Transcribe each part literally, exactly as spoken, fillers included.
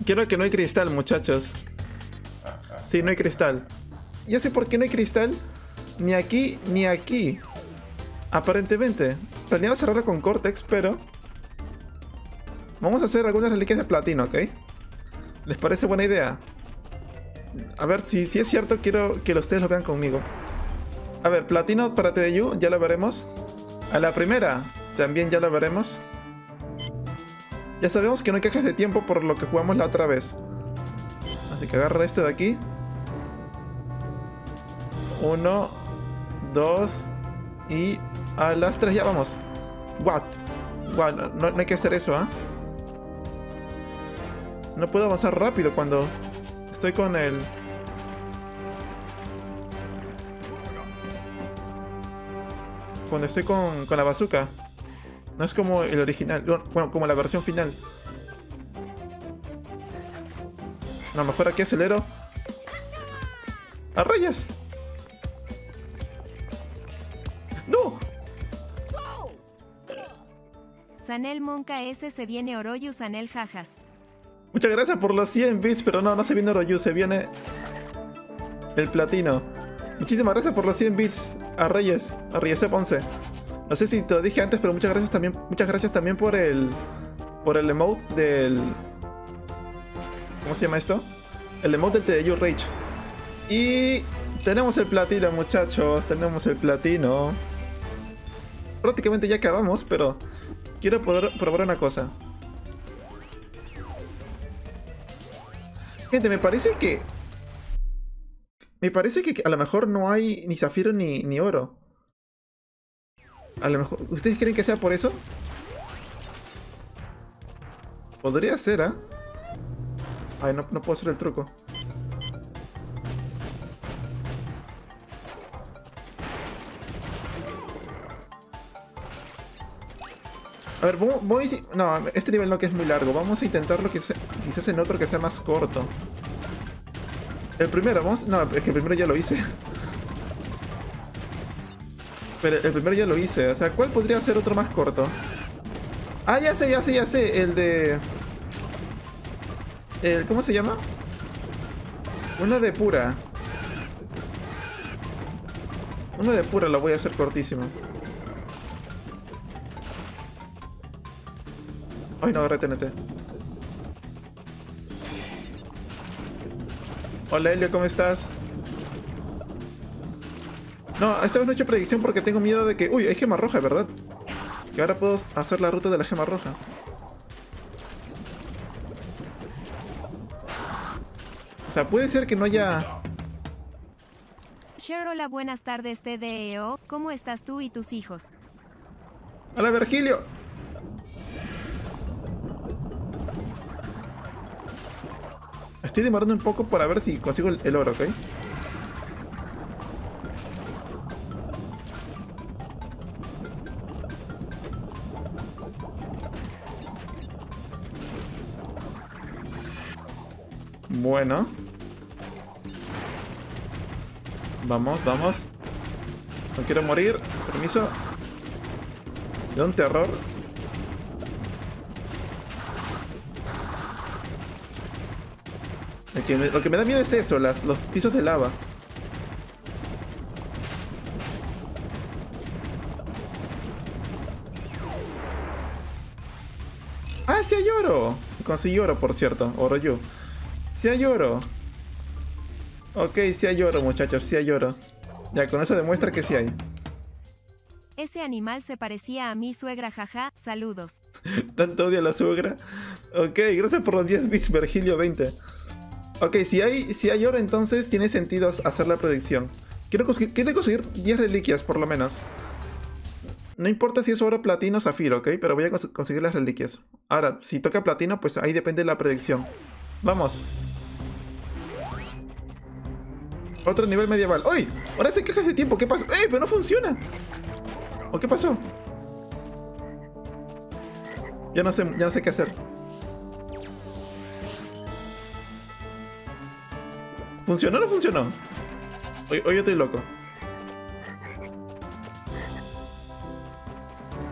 Quiero que no hay cristal, muchachos. Sí, no hay cristal. Ya sé por qué no hay cristal. Ni aquí, ni aquí. Aparentemente. Planeaba cerrarlo con Cortex, pero... Vamos a hacer algunas reliquias de platino, ¿ok? ¿Les parece buena idea? A ver, si, si es cierto, quiero que ustedes lo vean conmigo. A ver, platino para T D U, ya lo veremos. A la primera, también ya lo veremos. Ya sabemos que no hay cajas de tiempo por lo que jugamos la otra vez. Así que agarra este de aquí. Uno, dos y a las tres ya vamos. What? What? No, no hay que hacer eso, ¿ah? ¿eh? No puedo avanzar rápido cuando estoy con el... Cuando estoy con, con la bazooka. No es como el original. Bueno, como la versión final. No, mejor aquí acelero. ¡A rayas! ¡No! Sanel Monca S se viene Oroyu Sanel jajas. Muchas gracias por los cien bits, pero no, no se viene Oroyu, se viene el platino. Muchísimas gracias por los cien bits a Reyes, a Reyes once. No sé si te lo dije antes, pero muchas gracias también, muchas gracias también por el por el emote del... ¿Cómo se llama esto? El emote del T D U Rage. Y tenemos el platino, muchachos, tenemos el platino. Prácticamente ya acabamos, pero quiero poder probar una cosa. Gente, me parece que... Me parece que a lo mejor no hay ni zafiro ni, ni oro. A lo mejor... ¿Ustedes creen que sea por eso? Podría ser, ¿ah? ¿eh? Ay, no, no puedo hacer el truco. A ver, voy, voy... No, este nivel no, que es muy largo. Vamos a intentarlo quizás, quizás en otro que sea más corto. El primero, vamos... No, es que el primero ya lo hice. Pero el primero ya lo hice. O sea, ¿cuál podría ser otro más corto? Ah, ya sé, ya sé, ya sé. El de... El, ¿cómo se llama? Uno de pura. Uno de pura lo voy a hacer cortísimo. Ay, no, reténete. Hola, Helio, ¿cómo estás? No, esta vez no he hecho predicción porque tengo miedo de que... Uy, hay gema roja, ¿verdad? Que ahora puedo hacer la ruta de la gema roja. O sea, puede ser que no haya... Hola, buenas tardes T D E O, ¿cómo estás tú y tus hijos? ¡Hola, Virgilio! Estoy demorando un poco para ver si consigo el, el oro, ¿ok? Bueno. Vamos, vamos. No quiero morir. Permiso. De un terror. Lo que, me, lo que me da miedo es eso, las, los pisos de lava. ¡Ah, sí hay oro! Conseguí oro, por cierto. Oro yo. Sí hay oro. Ok, sí hay oro, muchachos, sí hay oro. Ya, con eso demuestra que sí hay. Ese animal se parecía a mi suegra, jaja, saludos. Tanto odio a la suegra. Ok, gracias por los diez bits, Virgilio veinte. Ok, si hay, si hay oro, entonces tiene sentido hacer la predicción. Quiero conseguir, quiero conseguir diez reliquias, por lo menos. No importa si es oro, platino o zafiro, ok, pero voy a cons conseguir las reliquias. Ahora, si toca platino, pues ahí depende de la predicción. Vamos. Otro nivel medieval. ¡Uy! Ahora se cajas de tiempo. ¿Qué pasó? ¡Ey! Pero no funciona. ¿O qué pasó? Ya no sé, ya no sé qué hacer. ¿Funcionó o no funcionó? Hoy, hoy yo estoy loco.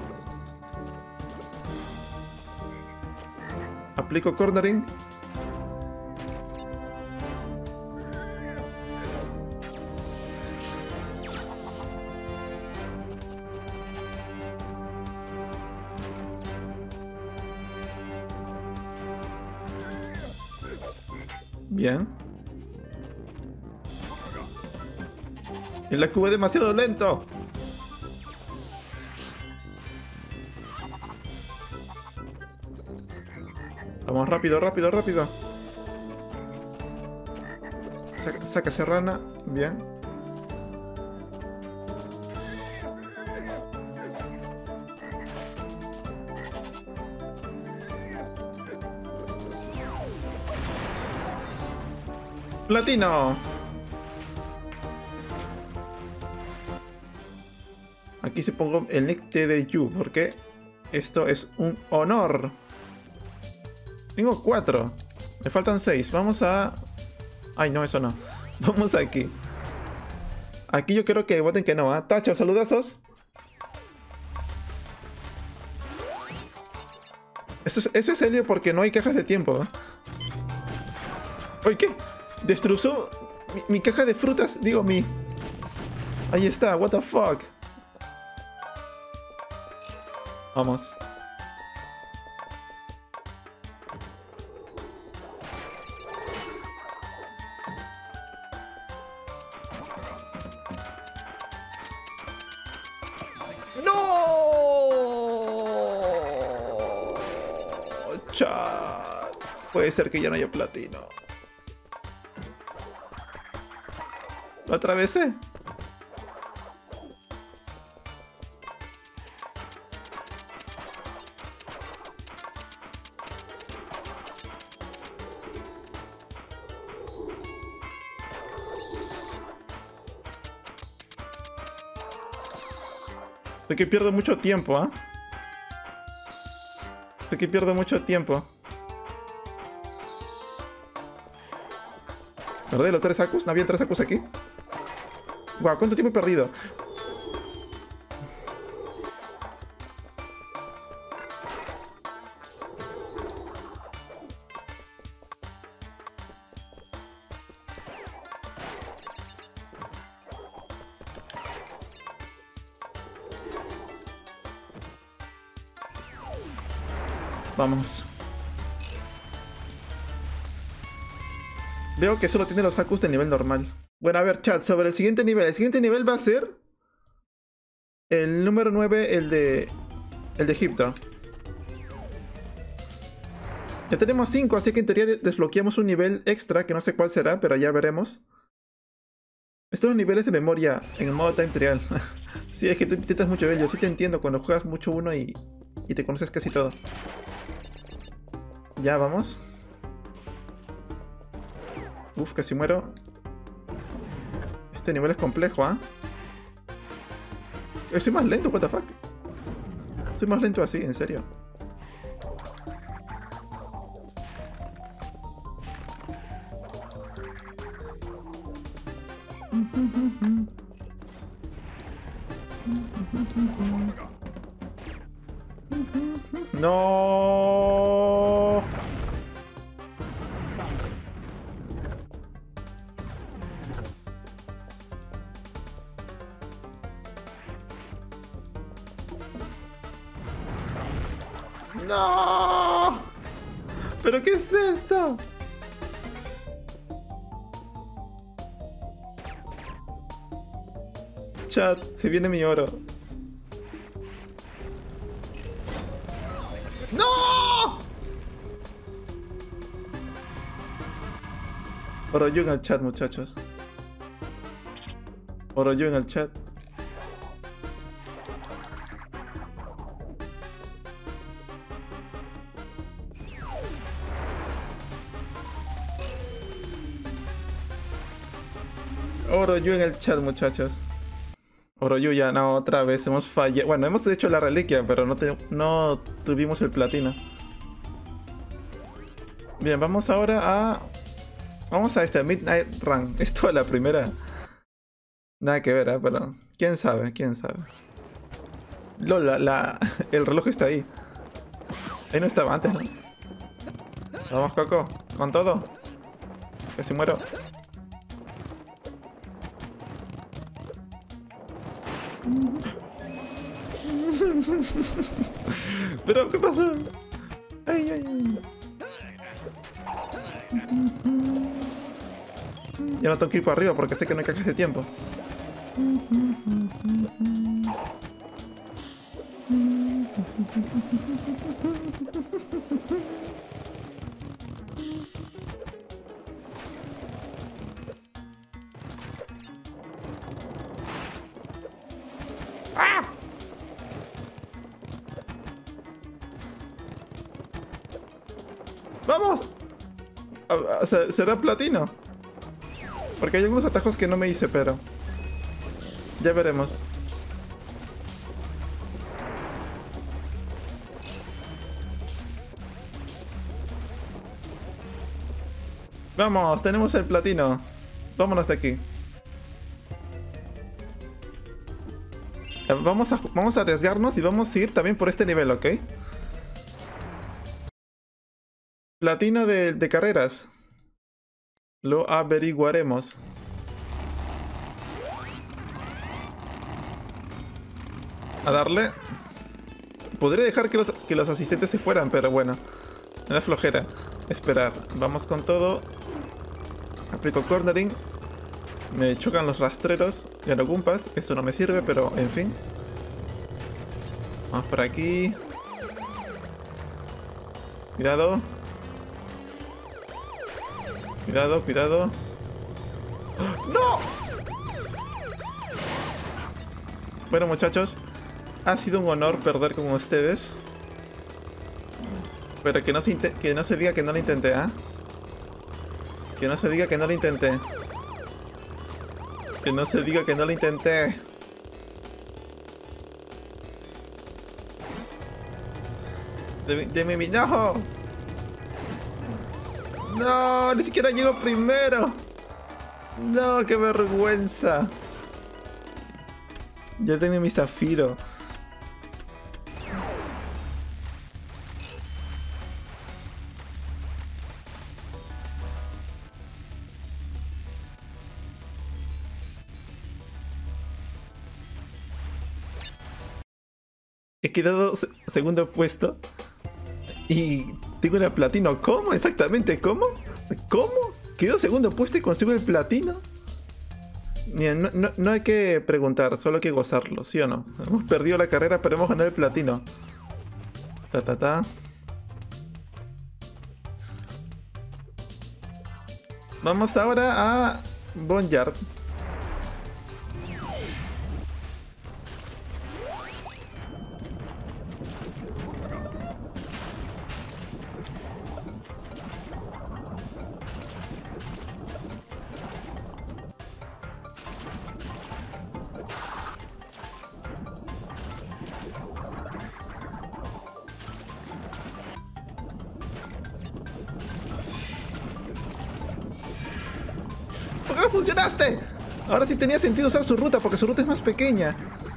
Aplico cornering. Bien. El A Q es demasiado lento. Vamos rápido, rápido, rápido. Saca, saca serrana. Bien. Platino. Aquí se pongo el nick de Yu porque esto es un honor. Tengo cuatro. Me faltan seis. Vamos a... Ay, no, eso no. Vamos aquí. Aquí yo quiero que voten que no, ¿eh? Tacho, saludazos. Eso es, eso es serio porque no hay cajas de tiempo, ¿eh? Oye, ¿qué? Destruyó mi, mi caja de frutas. Digo, mi... Ahí está, what the fuck. Vamos. Chat. Puede ser que ya no haya platino. ¿Lo atravesé? Sé que pierdo mucho tiempo, ¿ah? ¿eh? Sé que pierdo mucho tiempo. ¿Perdí los tres acus? ¿No había tres acus aquí? Guau, ¿cuánto tiempo he perdido? Vamos. Veo que solo tiene los acus de nivel normal. Bueno, a ver, chat, sobre el siguiente nivel. El siguiente nivel va a ser el número nueve, el de el de Egipto. Ya tenemos cinco, así que en teoría desbloqueamos un nivel extra, que no sé cuál será, pero ya veremos. Estos son niveles de memoria en el modo time trial. Sí, es que tú intentas mucho ver, yo sí te entiendo cuando juegas mucho uno y, y te conoces casi todo. Ya, vamos. Uf, casi muero. Este nivel es complejo, ¿ah? ¿eh? Soy más lento, what the fuck. Soy más lento así, en serio. No. No. ¿Pero qué es esto? Chat, se viene mi oro. ¡No! Oro yo en el chat, muchachos. Oro yo en el chat. Oro yo en el chat, muchachos. Oroyu ya no, otra vez hemos fallado. Bueno, hemos hecho la reliquia, pero no, te, no tuvimos el platino. Bien, vamos ahora a... Vamos a este Midnight Run. Esto a la primera. Nada que ver, ¿eh? Pero quién sabe, quién sabe. Lola, la, el reloj está ahí. Ahí no estaba antes, ¿no? Vamos, Coco, con todo. Casi muero. Pero, ¿qué pasó? Ay, ay, ay. Ya no tengo que ir para arriba porque sé que no hay cajas de tiempo. ¡Ah! ¡Vamos! ¿Será platino? Porque hay algunos atajos que no me hice, pero... ya veremos. Vamos, tenemos el platino. Vámonos de aquí. Vamos a, vamos a arriesgarnos y vamos a ir también por este nivel, ¿ok? Platino de, de carreras. Lo averiguaremos. A darle. Podría dejar que los, que los asistentes se fueran, pero bueno. Me da flojera esperar. Vamos con todo. Aplico cornering. Me chocan los rastreros. Gano Gumpas. Eso no me sirve, pero en fin. Vamos por aquí. Cuidado. Cuidado, cuidado. ¡No! Bueno, muchachos. Ha sido un honor perder con ustedes. Pero que no se, que no se diga que no lo intenté, ¿ah? ¿eh? Que no se diga que no lo intenté. Que no se diga que no lo intenté. De, de mi no. No, ni siquiera llego primero. No, qué vergüenza. Ya tengo mi zafiro. He quedado se segundo puesto. Y tengo el platino. ¿Cómo? Exactamente, ¿cómo? ¿Cómo? ¿Quedo segundo puesto y consigo el platino? Mira, no, no, no hay que preguntar, solo hay que gozarlo, ¿sí o no? Hemos perdido la carrera, pero hemos ganado el platino. Ta ta ta. Vamos ahora a Boneyard. ¿Por qué no funcionaste? Ahora sí tenía sentido usar su ruta, porque su ruta es más pequeña.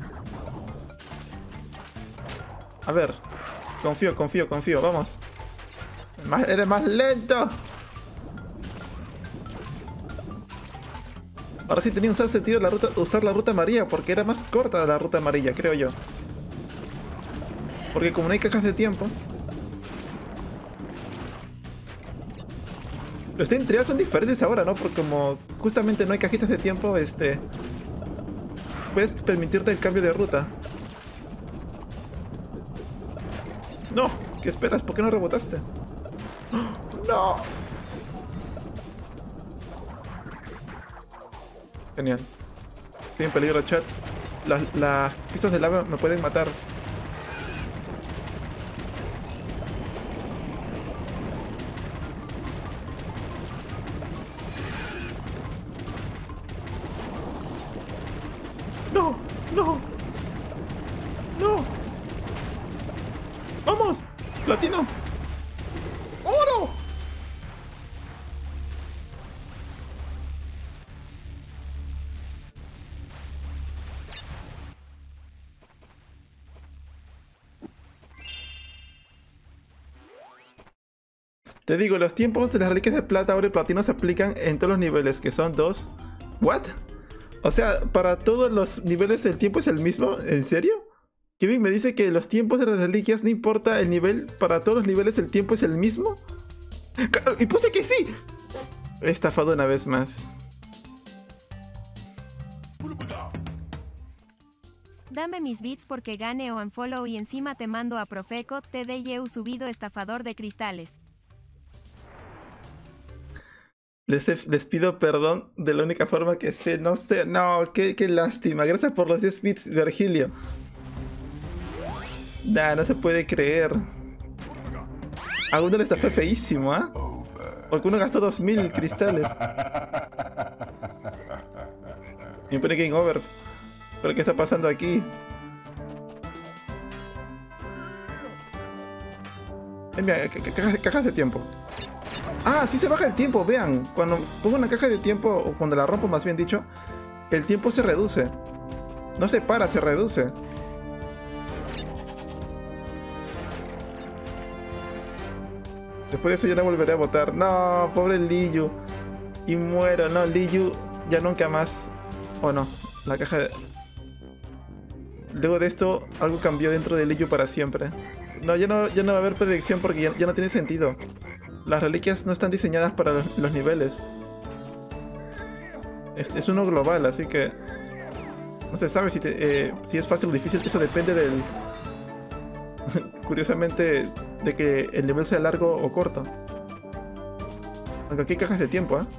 A ver. Confío, confío, confío. Vamos. Más, eres más lento. Ahora sí tenía usar sentido la ruta, usar la ruta amarilla, porque era más corta la ruta amarilla, creo yo. Porque como no hay cajas de tiempo... Los time trials son diferentes ahora, ¿no? Porque como justamente no hay cajitas de tiempo, este... puedes permitirte el cambio de ruta. No, ¿qué esperas? ¿Por qué no rebotaste? ¡No! Genial. Estoy en peligro, chat. Las, las pistas de lava me pueden matar. ¡No! ¡No! ¡No! ¡Vamos! ¡Platino! ¡Oro! Te digo, los tiempos de las reliquias de plata, oro y platino se aplican en todos los niveles, que son dos. ¿What? O sea, ¿para todos los niveles el tiempo es el mismo? ¿En serio? Kevin me dice que los tiempos de las reliquias, no importa el nivel, para todos los niveles el tiempo es el mismo. Y puse que sí. He estafado una vez más. Dame mis bits porque gane o unfollow y encima te mando a Profeco, T D Y U subido estafador de cristales. Les, les pido perdón de la única forma que sé, no sé, no, qué, qué lástima. Gracias por los diez bits, Virgilio. Nah, no se puede creer. A uno le estafé feísimo, ¿ah? ¿eh? Porque uno gastó dos mil cristales. Y me pone game over. ¿Pero qué está pasando aquí? Eh, mira, cajas, cajas de tiempo. Ah, sí se baja el tiempo, vean. Cuando pongo una caja de tiempo, o cuando la rompo más bien dicho, el tiempo se reduce. No se para, se reduce. Después de eso ya no volveré a votar. No, pobre Liyu. Y muero, no, Liyu ya nunca más. O no, la caja de... Luego de esto, algo cambió dentro de Liyu para siempre. No, ya no, ya no va a haber predicción porque ya, ya no tiene sentido. Las reliquias no están diseñadas para los, los niveles. Este es uno global, así que... No se sabe si, te, eh, si es fácil o difícil, eso depende del... Curiosamente, de que el nivel sea largo o corto. Aunque aquí hay cajas de tiempo, ¿eh?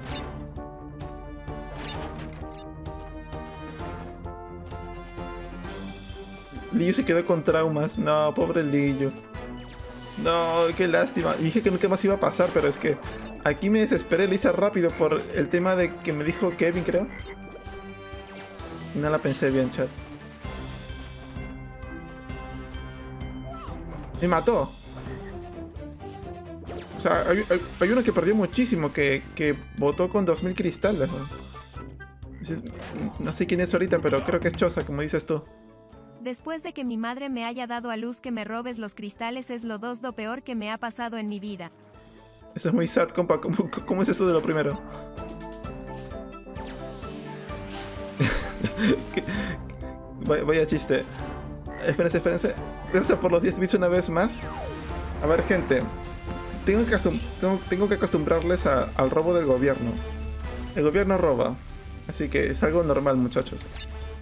Liyu se quedó con traumas. No, pobre Liyu. No, qué lástima. Y dije que nunca más iba a pasar, pero es que aquí me desesperé, le hice rápido por el tema de que me dijo Kevin, creo. Y no la pensé bien, chat. Me mató. O sea, hay, hay, hay uno que perdió muchísimo, que, que votó con dos mil cristales, ¿no? No sé quién es ahorita, pero creo que es Chosa, como dices tú. Después de que mi madre me haya dado a luz, que me robes los cristales es lo dos do peor que me ha pasado en mi vida. Eso es muy sad, compa. ¿Cómo, cómo es esto de lo primero? Vaya chiste. Espérense, espérense. Gracias por los diez bits una vez más. A ver, gente. Tengo que, tengo, tengo que acostumbrarles a, al robo del gobierno. El gobierno roba. Así que es algo normal, muchachos.